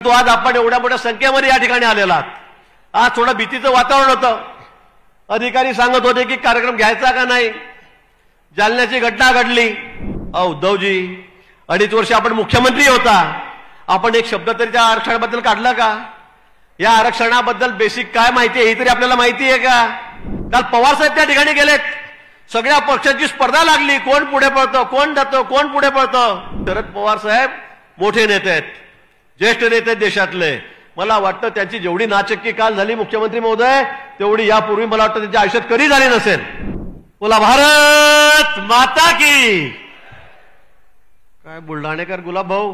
तो आज आपण एवढ्या मोठ्या संख्येमध्ये या ठिकाणी आलेला आहात. आज थोडं भीतीचं वातावरण होतं. अधिकारी सांगत होते की कार्यक्रम घ्यायचा का नाही. जालन्याची घटना घडली. उद्धवजी 2.5 वर्ष आपण मुख्यमंत्री होता, आपण एक शब्द तरी त्या आरक्षणाबद्दल काढला का? या आरक्षणाबद्दल बेसिक काय माहिती आहे ही तरी आपल्याला माहिती आहे का? काल पवार साहेब त्या ठिकाणी गेलेत. सगळ्या पक्षांची स्पर्धा लागली, कोण पुढे पळतं, कोण जातं, कोण पुढे पळतं. शरद पवार साहेब मोठे नेते आहेत, ज्येष्ठ नेते आहेत देशातले. मला वाटतं त्यांची जेवढी नाचक्की काल झाली मुख्यमंत्री महोदय, तेवढी यापूर्वी मला वाटतं त्यांच्या आयुष्यात कधी झाली नसेल. बोला भारत माता की. काय बुलढाणेकर गुलाब भाऊ,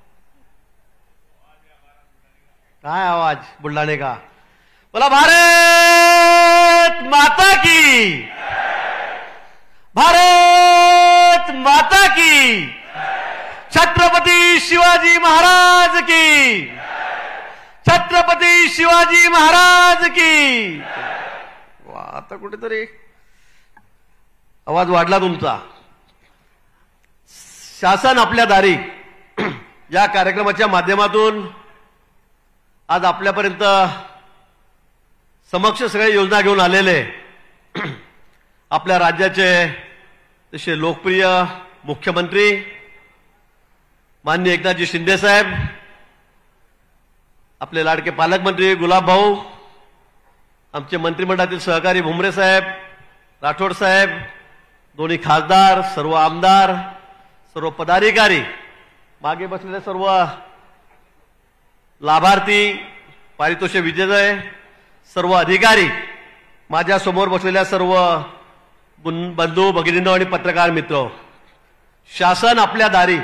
काय आवाज बुलढाणे का? बोला भारत माता की, भारत माता की, छत्रपती शिवाजी महाराज की, छत्रपती शिवाजी महाराज की. आता कुठेतरी आवाज वाढला तुमचा. शासन आपल्या दारी या कार्यक्रमाच्या माध्यमातून आज आपल्यापर्यंत समक्ष सगळ्या योजना घेऊन आलेले आपल्या राज्याचे तसे लोकप्रिय मुख्यमंत्री माननीय एकनाथजी शिंदे साहेब, आपले लाडके पालकमंत्री गुलाब भाऊ, आमचे मंत्रिमंडळातील सहकारी भुमरे साहेब, राठोड साहेब, दोन्ही खासदार, सर्व आमदार, सर्व पदाधिकारी, मागे बसलेले सर्व लाभार्थी, पारितोषिक विजेते, सर्व अधिकारी, माझ्या समोर बसलेल्या सर्व बंधू भगिनींनो आणि पत्रकार मित्र, शासन आपल्या दारी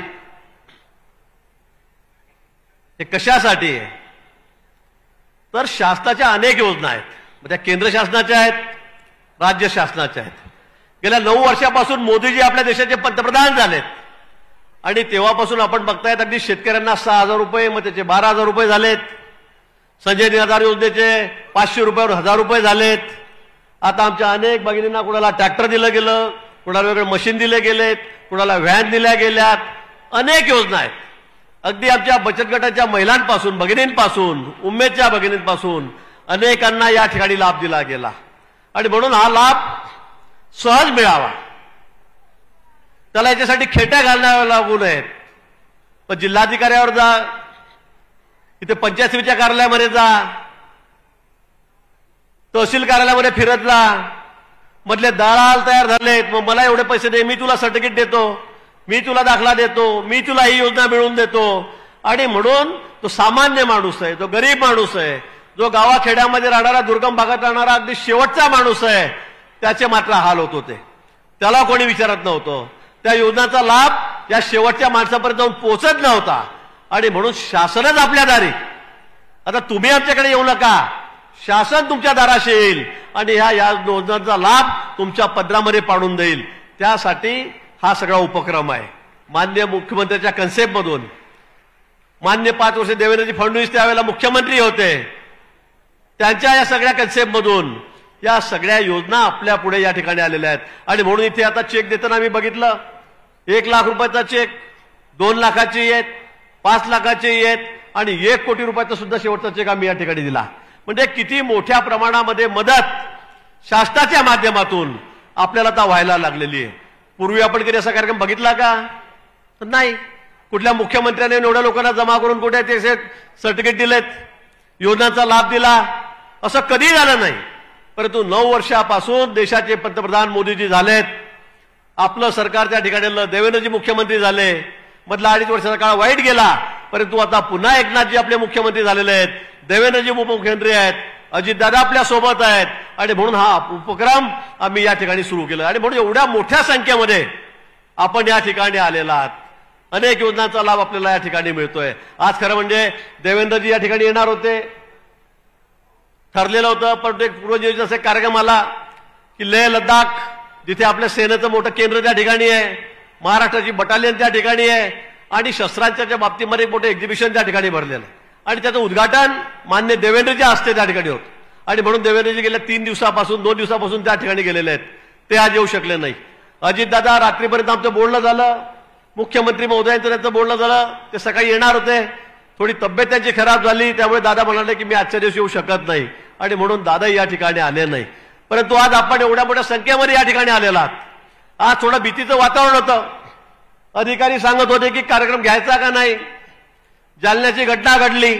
हे कशासाठी आहे? तर शासनाच्या अनेक योजना आहेत. त्या केंद्र शासनाच्या आहेत, राज्य शासनाच्या आहेत. गेल्या 9 वर्षापासून मोदीजी आपल्या देशाचे पंतप्रधान झालेत आणि तेव्हापासून आपण बघतायत अगदी शेतकऱ्यांना 6,000 रुपये, मग त्याचे 12,000 रुपये झालेत. संजय निराधार योजनेचे 500 रुपयावर 1,000 रुपये झालेत. आता आमच्या अनेक भगिनींना कुणाला ट्रॅक्टर दिलं गेलं, कुणाला वेगळे मशीन दिले गेलेत, कुणाला व्हॅन दिल्या गेल्यात. अनेक योजना आहेत. अगदी आमच्या बचत गटाच्या महिलांपासून, भगिनींपासून, उमेदच्या भगिनींपासून अनेकांना या ठिकाणी लाभ दिला गेला आणि म्हणून हा लाभ सहज मिळावा त्याला याच्यासाठी खेट्या घालण्याला लागू नयेत. पण जिल्हाधिकाऱ्यावर जा, इथे पंचायत समितीच्या कार्यालयामध्ये जा, तहसील कार्यालयामध्ये फिरत जा, मधले दलाल तयार झालेत. मग मला एवढे पैसे दे, मी तुला सर्टिफिकेट देतो, मी तुला दाखला देतो, मी तुला ही योजना मिळवून देतो. आणि म्हणून तो सामान्य माणूस आहे, तो गरीब माणूस आहे, जो गावाखेड्यामध्ये राहणारा, दुर्गम भागात राहणारा अगदी शेवटचा माणूस आहे, त्याचे मात्र हाल होत होते. त्याला कोणी विचारत नव्हतं. त्या योजनाचा लाभ या शेवटच्या माणसापर्यंत जाऊन पोहोचत नव्हता आणि म्हणून शासनच आपल्या दारी. आता तुम्ही आमच्याकडे येऊ नका, शासन तुमच्या दाराशी येईल आणि या योजनांचा लाभ तुमच्या पदरामध्ये पाडून देईल. त्यासाठी हा सगळा उपक्रम आहे. माननीय मुख्यमंत्र्यांच्या कन्सेप्टमधून, मान्य 5 वर्ष देवेंद्रजी फडणवीस त्यावेळेला मुख्यमंत्री होते, त्यांच्या या सगळ्या कन्सेप्टमधून या सगळ्या योजना आपल्या पुढे या ठिकाणी आलेल्या आहेत. आणि म्हणून इथे आता चेक देताना मी बघितलं, 1 लाख रुपयाचा चेक, 2 लाखाचे आहेत, 5 लाखाचे आहेत आणि 1 कोटी रुपयाचा सुद्धा शेवटचा चेक आम्ही या ठिकाणी दिला. म्हणजे किती मोठ्या प्रमाणामध्ये मदत शासनाच्या माध्यमातून आपल्याला आता व्हायला लागलेली आहे. पूर्वी आपण कधी असा कार्यक्रम बघितला का? नाही. कुठल्या मुख्यमंत्र्याने एवढ्या लोकांना जमा करून कुठे ते सर्टिफिकेट दिलेत, योजनांचा लाभ दिला, असं कधी झालं नाही. परंतु 9 वर्षापासून देशाचे पंतप्रधान मोदीजी झालेत. आपलं सरकार त्या ठिकाणी देवेंद्रजी मुख्यमंत्री झाले. मधला 2.5 वर्षाचा काळ वाईट गेला, परंतु आता पुन्हा एकनाथजी आपले मुख्यमंत्री झालेले आहेत, देवेंद्रजी उपमुख्यमंत्री आहेत, अजितदादा आपल्या सोबत आहेत आणि म्हणून हा उपक्रम आम्ही या ठिकाणी सुरू केला. आणि म्हणून एवढ्या मोठ्या संख्येमध्ये आपण या ठिकाणी आलेला आहात. अनेक योजनांचा लाभ आपल्याला या ठिकाणी मिळतोय. आज खरं म्हणजे देवेंद्रजी या ठिकाणी येणार होते, ठरलेलं होतं, पण एक पूर्वनियोजित एक कार्यक्रम आला की लेह लडाख, जिथे आपल्या सेनेचं मोठं केंद्र त्या ठिकाणी आहे, महाराष्ट्राची बटालियन त्या ठिकाणी आहे आणि शस्त्रांच्या बाबतीमध्ये एक मोठं एक्झिबिशन त्या ठिकाणी भरलेलं आहे आणि त्याचं उद्घाटन मान्य देवेंद्रजी असते त्या ठिकाणी होतं. आणि म्हणून देवेंद्रजी गेल्या 2 दिवसापासून त्या ठिकाणी गेलेले आहेत. ते आज येऊ शकले नाही. अजितदादा रात्रीपर्यंत आमचं बोलणं झालं, मुख्यमंत्री महोदयांचं त्यांचं बोलणं झालं, ते सकाळी येणार होते, थोडी तब्येत त्यांची खराब झाली, त्यामुळे दादा म्हणाले की मी आजच्या दिवशी येऊ शकत नाही, आणि म्हणून दादा या ठिकाणी आले नाही. परंतु आज आपण एवढ्या मोठ्या संख्येमध्ये या ठिकाणी आलेला आहात. आज थोडं भीतीचं वातावरण होतं. अधिकारी सांगत होते की कार्यक्रम घ्यायचा का नाही, जालन्याची घटना घडली,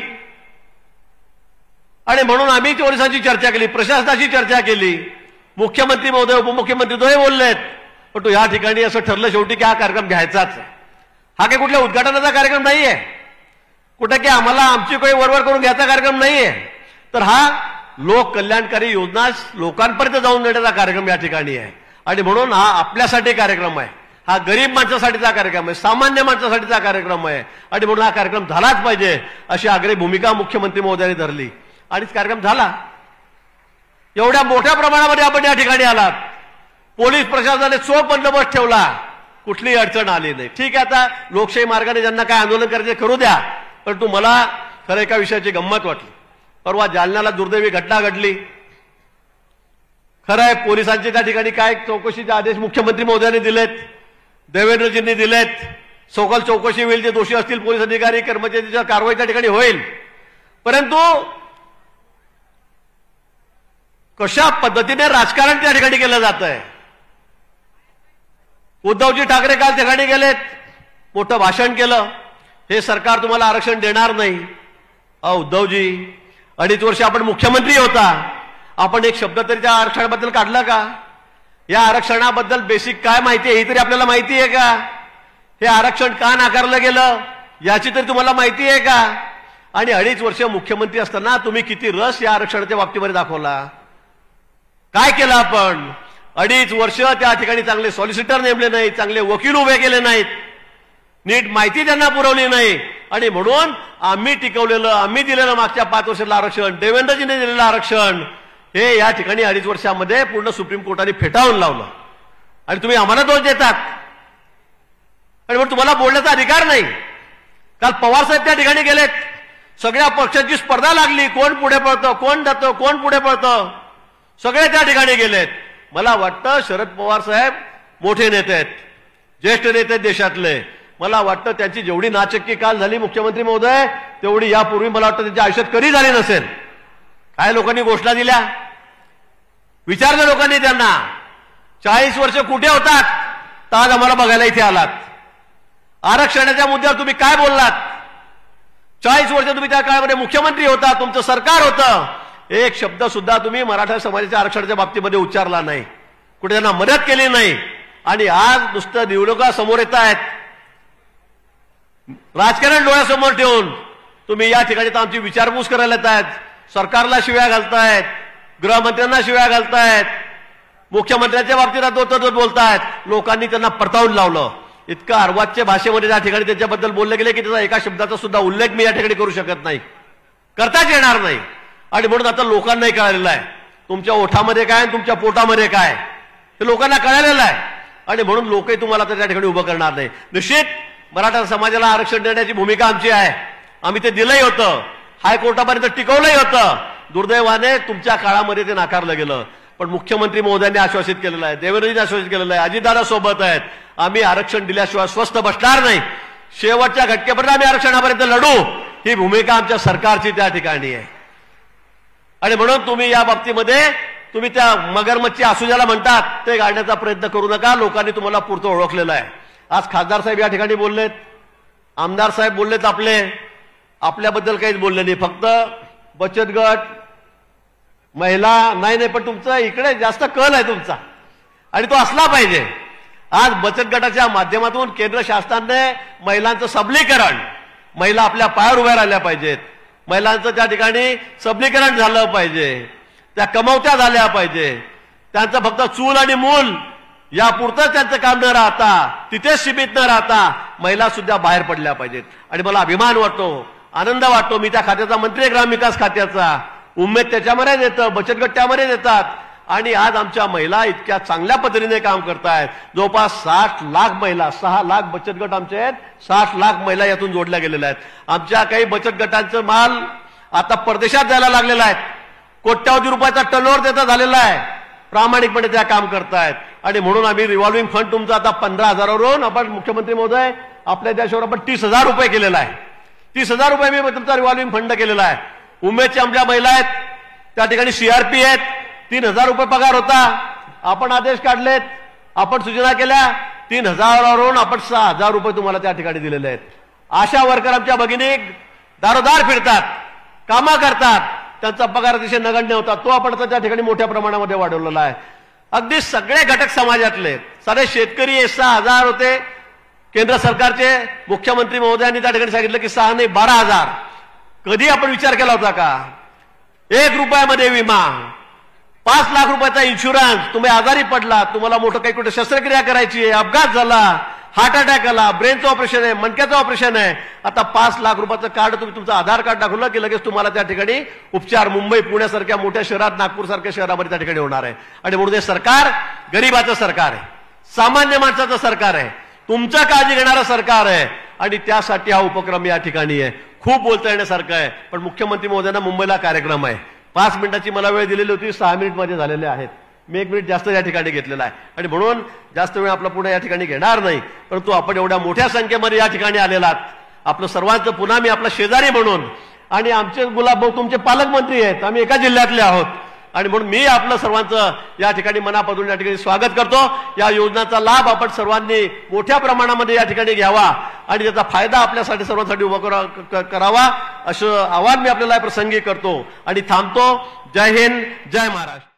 आणि म्हणून आम्ही पोलिसांची चर्चा केली, प्रशासनाची चर्चा केली, मुख्यमंत्री महोदय उपमुख्यमंत्री दोहे बोललेत, पण तो या ठिकाणी असं ठरलं शेवटी की हा कार्यक्रम घ्यायचाच. हा काही कुठल्या उद्घाटनाचा कार्यक्रम नाहीये, कुठे की आम्हाला आमची काही वरवर करून घ्यायचा कार्यक्रम नाहीये, तर हा लोक कल्याणकारी योजना लोकांपर्यंत जाऊन देण्याचा कार्यक्रम या ठिकाणी आहे. आणि म्हणून हा आपल्यासाठी कार्यक्रम आहे, हा गरीब माणसासाठीचा कार्यक्रम आहे, सामान्य माणसासाठीचा कार्यक्रम आहे, आणि म्हणून हा कार्यक्रम झालाच पाहिजे अशी आग्रही भूमिका मुख्यमंत्री महोदयांनी धरली, आणि कार्यक्रम झाला. एवढ्या मोठ्या प्रमाणामध्ये आपण या ठिकाणी आलात, पोलीस प्रशासनाने चोख बंदोबस्त ठेवला, कुठलीही अडचण आली नाही. ठीक आहे, आता लोकशाही मार्गाने ज्यांना काय आंदोलन करायचे करू द्या, परंतु मला खरं एका विषयाची गंमत वाटली. परवा जालन्याला दुर्दैवी घटना घडली. खरं आहे, पोलिसांचे त्या ठिकाणी काय चौकशीचे आदेश मुख्यमंत्री महोदयांनी दिलेत, देवेंद्रजींनी दिलेत, सखोल चौकशी होईल, जे दोषी असतील पोलीस अधिकारी कर्मचाऱ्यांच्या कारवाई त्या ठिकाणी होईल. परंतु कशा पद्धतीने राजकारण त्या ठिकाणी केलं जात आहे. उद्धवजी ठाकरे काल त्या ठिकाणी गेलेत, मोठं भाषण केलं, हे सरकार तुम्हाला आरक्षण देणार नाही. उद्धवजी, 2.5 वर्ष आपण मुख्यमंत्री होता, आपण एक शब्द तरी त्या आरक्षणाबद्दल काढला का? या आरक्षणाबद्दल बेसिक काय माहिती आहे ही तरी आपल्याला माहिती आहे का? हे आरक्षण का नाकारलं गेलं याची तरी तुम्हाला माहिती आहे का? आणि 2.5 वर्ष मुख्यमंत्री असताना तुम्ही किती रस या आरक्षणाच्या बाबतीमध्ये दाखवला? काय केलं आपण? 2.5 वर्ष त्या ठिकाणी चांगले सॉलिसिटर नेमले नाहीत, चांगले वकील उभे केले नाहीत, नीट माहिती त्यांना पुरवली नाही, आणि म्हणून आम्ही टिकवलेलं, आम्ही दिलेलं मागच्या 5 वर्षातलं आरक्षण, देवेंद्रजीने दिलेलं आरक्षण, हे या ठिकाणी 2.5 वर्षामध्ये पूर्ण सुप्रीम कोर्टाने फेटाळून लावलं. आणि तुम्ही आम्हाला दोष देतात, आणि म्हणून तुम्हाला बोलण्याचा अधिकार नाही. काल पवार साहेब त्या ठिकाणी गेलेत, सगळ्या पक्षांची स्पर्धा लागली, कोण पुढे पळतं, कोण जातं, कोण पुढे पळतं, सगळे त्या ठिकाणी गेलेत. मला वाटतं शरद पवार साहेब मोठे नेते आहेत, ज्येष्ठ नेते देशातले. मला वाटतं त्यांची जेवढी नाचक्की काल झाली मुख्यमंत्री महोदय, तेवढी यापूर्वी मला वाटतं त्यांच्या आयुष्यात कधी झाली नसेल. काय लोकांनी घोषणा दिल्या, विचारलं लोकांनी त्यांना, 40 वर्ष कुठे होतात, तर आज आम्हाला बघायला इथे आलात. आरक्षणाच्या मुद्द्यावर तुम्ही काय बोललात? 40 वर्ष तुम्ही त्या काळामध्ये मुख्यमंत्री होता, तुमचं सरकार होतं, एक शब्द सुद्धा तुम्ही मराठा समाजाच्या आरक्षणाच्या बाबतीमध्ये उच्चारला नाही, कुठे त्यांना मदत केली नाही. आणि आज नुसतं निवडणुका समोर येत आहेत, राजकारण डोळ्यासमोर ठेवून तुम्ही या ठिकाणी तर आमची विचारपूस करायला येत आहेत, सरकारला शिव्या घालतायत, गृहमंत्र्यांना शिव्या घालतायत, मुख्यमंत्र्यांच्या बाबतीत बोलतायत. लोकांनी त्यांना परतावून लावलं. इतकं अर्वाच्य भाषेमध्ये त्या ठिकाणी त्याच्याबद्दल बोलले गेले की त्याचा एका शब्दाचा सुद्धा उल्लेख मी या ठिकाणी करू शकत नाही, करताच येणार नाही. आणि म्हणून आता लोकांनाही कळालेलं आहे तुमच्या ओठामध्ये काय आणि तुमच्या पोटामध्ये काय, हे लोकांना कळालेलं आहे. आणि म्हणून लोकही तुम्हाला त्या ठिकाणी उभं करणार नाही. निश्चित मराठा समाजाला आरक्षण देण्याची भूमिका आमची आहे, आम्ही ते दिलंही होतं, हायकोर्टापर्यंत टिकवलंही होतं. दुर्दैवाने तुमच्या काळामध्ये ते नाकारलं गेलं. पण मुख्यमंत्री महोदयांनी आश्वासित केलेलं आहे, देवेंद्रजींनी आश्वासित केलेलं आहे, अजितदादा सोबत आहेत, आम्ही आरक्षण दिल्याशिवाय स्वस्थ बसणार नाही, शेवटच्या घटकेपर्यंत आम्ही आरक्षणापर्यंत लढू, ही भूमिका आमच्या सरकारची त्या ठिकाणी आहे. आणि म्हणून तुम्ही या बाबतीमध्ये तुम्ही त्या मगरमच्छी असू ज्याला म्हणतात ते गाडण्याचा प्रयत्न करू नका. लोकांनी तुम्हाला पुरतं ओळखलेलं आहे. आज खासदार साहेब या ठिकाणी बोललेत, आमदार साहेब बोललेत, आपल्याबद्दल काहीच बोलले नाही, फक्त बचत गट, महिला नाही, पण तुमचा इकडे जास्त कल आहे तुमचा, आणि तो असला पाहिजे. आज बचत गटाच्या माध्यमातून केंद्र शासनाने महिलांचं सबलीकरण, महिला आपल्या पायावर उभ्या राहिल्या पाहिजेत, महिलांचं त्या ठिकाणी सबलीकरण झालं पाहिजे, त्या कमवत्या झाल्या पाहिजे, त्यांचं फक्त चूल आणि मूल यापुरतं त्यांचं काम न राहता, तिथेच सीमित न राहता महिला सुद्धा बाहेर पडल्या पाहिजेत. आणि मला अभिमान वाटतो, आनंद वाटतो, मी त्या खात्याचा मंत्री आहे, ग्रामविकास खात्याचा, उमेद त्याच्यामध्ये देतं, बचत गट त्यामध्ये देतात. आणि आज आमच्या महिला इतक्या चांगल्या पद्धतीने काम करतायत. जवळपास 60 लाख महिला, 6 लाख बचत गट आमचे आहेत, 60 लाख महिला यातून जोडल्या गेलेल्या आहेत. आमच्या काही बचत गटांचं माल आता परदेशात जायला लागलेला आहे, कोट्यावधी रुपयाचा टर्नओव्हर त्याचा झालेला आहे, प्रामाणिकपणे त्या काम करतायत. आणि म्हणून आम्ही रिव्हॉल्विंग फंड तुमचा आता 15,000वरून आपण मुख्यमंत्री महोदय आपल्या देशावर आपण 30,000 रुपये केलेला आहे. 30,000 रुपये मी तुमचा रिव्हॉल्विंग फंड केलेला आहे. उमेदच्या आमच्या महिला आहेत, त्या ठिकाणी सीआरपी आहेत, 3,000 रुपये पगार होता. आपण आदेश काढलेत, आपण सूचना केल्या, 3,000 वरून आपण 6,000 रुपये तुम्हाला त्या ठिकाणी दिलेले आहेत. आशा वर्कर आमच्या भगिनी दारोदार फिरतात, कामं करतात, त्यांचा पगार अतिशय नगण्य होता, तो आपण त्या ठिकाणी मोठ्या प्रमाणामध्ये वाढवलेला आहे. अगदी सगळे घटक समाजातले सारे शेतकरी 6,000 होते. केंद्र सरकारचे मुख्यमंत्री महोदयांनी त्या ठिकाणी सांगितलं की 6 नाही 12,000. कधी आपण विचार केला होता का? 1 रुपयामध्ये विमा, 5 लाख रुपयाचा इन्शुरन्स, तुम्ही आजारी पडला, तुम्हाला मोठं काही कुठे शस्त्रक्रिया करायची आहे, अपघात झाला, हार्ट अटॅक आला, ब्रेनचं ऑपरेशन आहे, मणक्याचं ऑपरेशन आहे, आता 5 लाख रुपयाचं कार्ड तुम्ही तुमचं आधार कार्ड दाखवलं की लगेच तुम्हाला त्या ठिकाणी उपचार मुंबई पुण्यासारख्या मोठ्या शहरात, नागपूर सारख्या शहरामध्ये त्या ठिकाणी होणार आहे. आणि म्हणून हे सरकार गरीबाचं सरकार आहे, सामान्य माणसाचं सरकार आहे, तुमच्या काळजी घेणारं सरकार आहे. आणि त्यासाठी हा उपक्रम या ठिकाणी आहे. खूप बोलता येण्यासारखं आहे, पण मुख्यमंत्री महोदयांना मुंबईला कार्यक्रम आहे. 5 मिनिटाची मला वेळ दिलेली होती, 6 मिनिट माझे झालेले आहेत. मी 1 मिनिट जास्त या ठिकाणी घेतलेला आहे आणि म्हणून जास्त वेळ आपला पुढे या ठिकाणी घेणार नाही. परंतु आपण एवढ्या मोठ्या संख्येमध्ये या ठिकाणी आलेलात, आपलं सर्वांचं पुन्हा मी आपला शेजारी म्हणून, आणि आमचे गुलाबभाऊ तुमचे पालकमंत्री आहेत, आम्ही एका जिल्ह्यातले आहोत, आणि म्हणून मी आपलं सर्वांचं या ठिकाणी मनापासून या ठिकाणी स्वागत करतो. या योजनांचा लाभ आपण सर्वांनी मोठ्या प्रमाणामध्ये या ठिकाणी घ्यावा आणि त्याचा फायदा आपल्यासाठी सर्वांसाठी उभा करावा, असं आवाहन मी आपल्याला प्रसंगी करतो आणि थांबतो. जय हिंद, जय महाराष्ट्र.